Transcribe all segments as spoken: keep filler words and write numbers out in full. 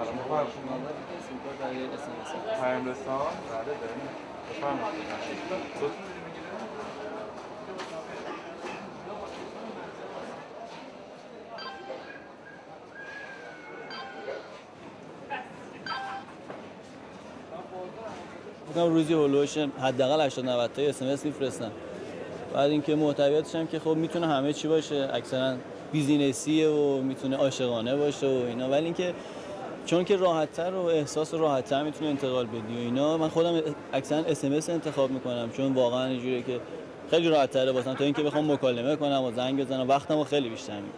سلام بفرمایید. سیم کارت برای اس ام اس. پیام رسان؟ بله داریم. بفرمایید. بودم روزی هولوش حداقل هشتاد نود تا اس ام اس میفرستم. بعد اینکه محتویاتش هم که خب میتونه همه چی باشه، اکثرا بیزینسیه و میتونه عاشقانه باشه و اینا، ولی اینکه چون که راحت‌تر و احساس راحت‌تر میتونه انتقال بدی و اینا، من خودم اکثرا اس ام اس انتخاب میکنم چون واقعا اینجوریه که خیلی راحت‌تره واسم تا اینکه بخوام مکالمه کنم و زنگ بزنم، وقتمو خیلی بیشتر می‌گیره.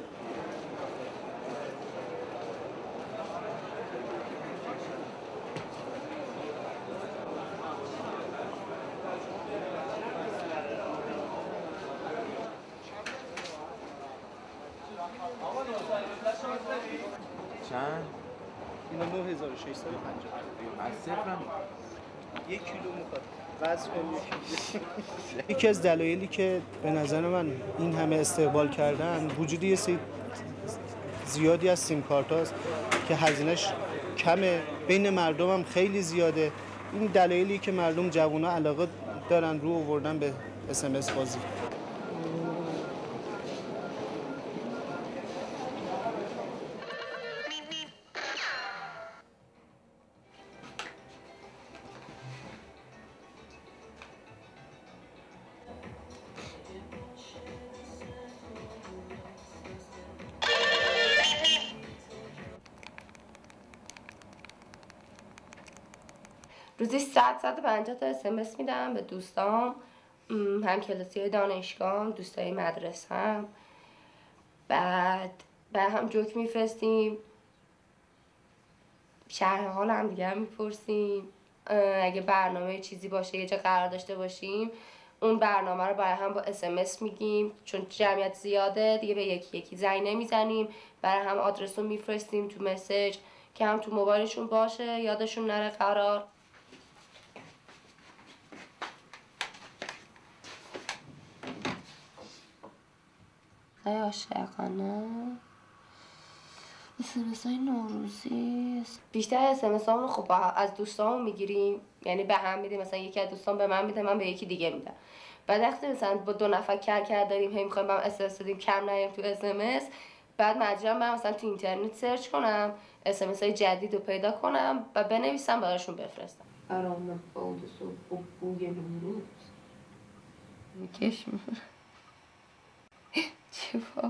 چند؟ اینا نه هزار و ششصد و پنجاه. از صفرم یک کیلو میخواد. وزن یکی از دلایلی که به نظر من این همه استقبال کردن وجود یه سری زیادی از سیم کارت هاست که هزینهش کمه، بین مردم هم خیلی زیاده. این دلایلی که مردم جوونا علاقه دارن رو آوردن به اس ام اس بازی. روزی صد صد و پنجاه تا اس ام اس میدم به دوستام، هم کلاسی های دانشگاه، دوستای مدرسه هم. بعد بعد هم جوک میفرستیم، شرح حال هم دیگه هم میپرسیم. اگه برنامه چیزی باشه، یه جا قرار داشته باشیم، اون برنامه رو برای هم با اس ام اس میگیم، چون جمعیت زیاده دیگه به یکی یکی زنگ نمیزنیم، برای هم آدرس رو میفرستیم تو مسیج که هم تو موبایلشون باشه، یادشون نره قرار. خیلی عاشقانه اس ام اس های نوروزی. بیشتر اس ام اس رو خب از دوستامون میگیریم، یعنی به هم میدیم، مثلا یکی از دوستان به من میده، من به یکی دیگه میدم. بعد وقتی مثلا با دو نفر کار کرد داریم، هی میخوایم با هم اس ام اس بدیم، کم نیم تو اس ام اس، بعد مجبورم من مثلا تو اینترنت سرچ کنم اس ام اس های جدید رو پیدا کنم و بنویسم براشون بفرستم. آرام باد صبح بوی نوروز میکش میفرم. چه بابا.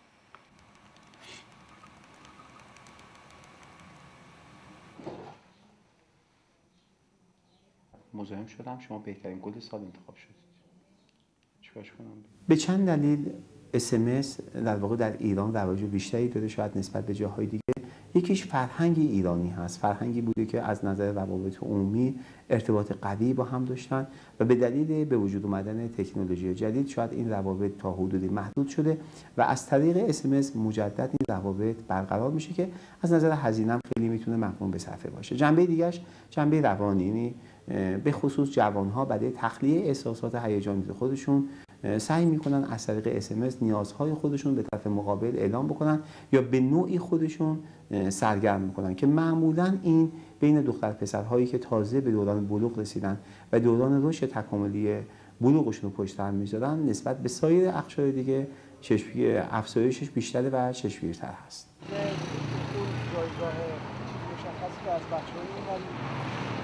مزاحم شدم شما بهترین گل سال انتخاب شدید. چیکارش کنم؟ به چند دلیل اس ام اس در واقع در ایران رواج بیشتری داره شاید نسبت به جاهای دیگه. یکیش فرهنگ ایرانی هست، فرهنگی بوده که از نظر روابط عمومی ارتباط قوی با هم داشتن و به دلیل به وجود اومدن تکنولوژی جدید شاید این روابط تا حدودی محدود شده و از طریق اس ام اس مجدد این روابط برقرار میشه که از نظر هزینه هم خیلی میتونه مقرون به صرفه باشه. جنبه دیگهش جنبه روانی، یعنی به خصوص جوانها برای تخلیه احساسات هیجانی خودشون سعی میکنن از طریق اس ام اس نیازهای خودشون به طرف مقابل اعلام بکنن یا به نوعی خودشون سرگرم میکنن که معمولا این بین دختر پسرهایی که تازه به دوران بلوغ رسیدن و دوران رشد تکاملی بلوغشون رو پشت سر میذارن، نسبت به سایر اقشار دیگه چشمگیر افزایشش بیشتره و چشمگیرتر هست. جایگاه مشخصی که از بچه‌ها